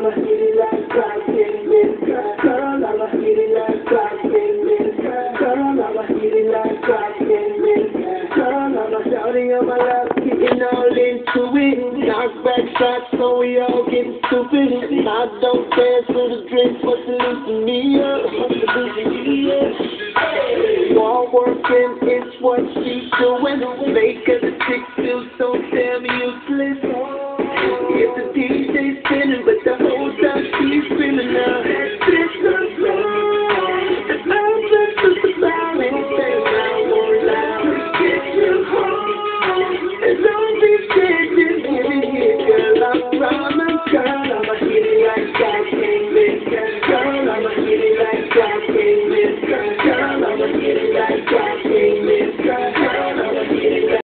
I'ma hit it like crack, girl, I'ma hit it like crack, girl, I'ma hit it like crack, girl, I'ma shouting on my lap, getting all into it. Knock back shots, so we all getting stupid. I don't dance to the drink, but to loosen me up, Wall working is what she's doing. Making the chick feel so damn useless. If the DJ's spinning, but the